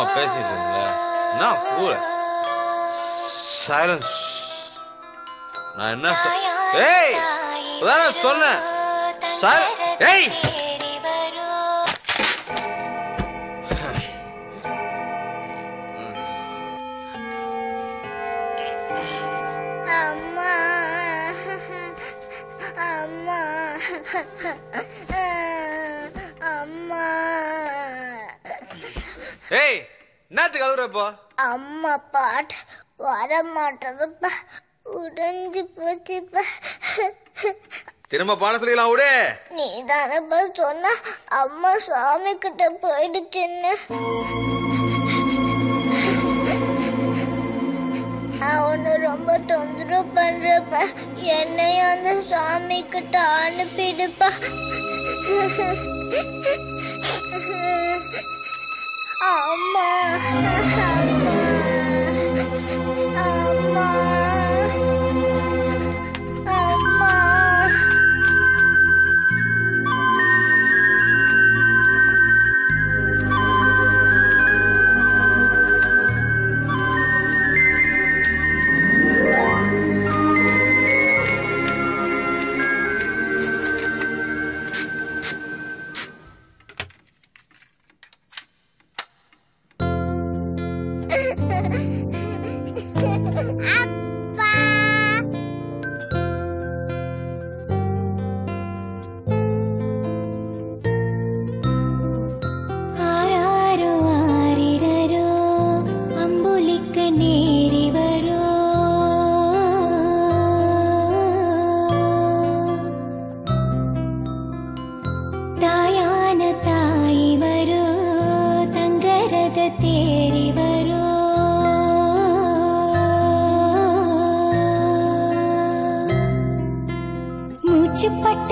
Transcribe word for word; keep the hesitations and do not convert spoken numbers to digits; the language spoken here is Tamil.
பேசிட்டு இருந்தீங்களா? நான் பூர சைலன்ஸ். நான் என்ன ஏய் அதான் சொன்னேன். ஏய் அம்மா அம்மா அம்மா. ஏய் என்னத்துக்கு அழுறப்போ? அம்மா பாட்டு வர மாட்டதுப்பா, உடைஞ்சு போச்சுப்பா. திரும்ப பாட சொல்லிக்கலாம் விடு. நீ தானப்பா சொன்ன அம்மா சாமி கிட்ட போயிடுச்சுன்னு. அவனு ரொம்ப தொந்தரவு பண்றப்ப என்னையும் அந்த சாமி கிட்ட அனுப்பிடுப்பா. அம்மா அம்மா அம்மா அம்மா. பட்ட